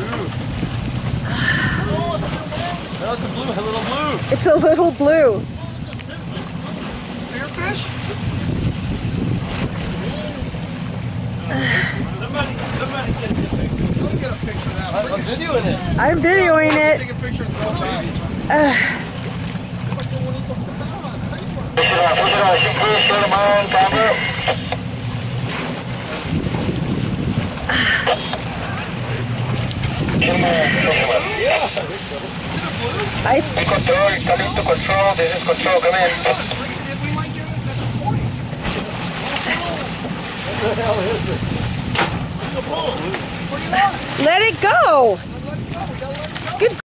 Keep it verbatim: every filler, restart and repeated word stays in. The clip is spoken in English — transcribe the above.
No, it's a blue, a little blue. It's a little blue. Spearfish? Somebody, somebody get a picture. Somebody get a picture of that. I'm, I'm videoing it. I'm videoing it. Take a picture and throw it back. Uh, I Control, coming to control, this is control, come in. We might get it as a point. What the hell is it? It's a bull. What do you want? let it go. Let it go. We gotta let it go. Good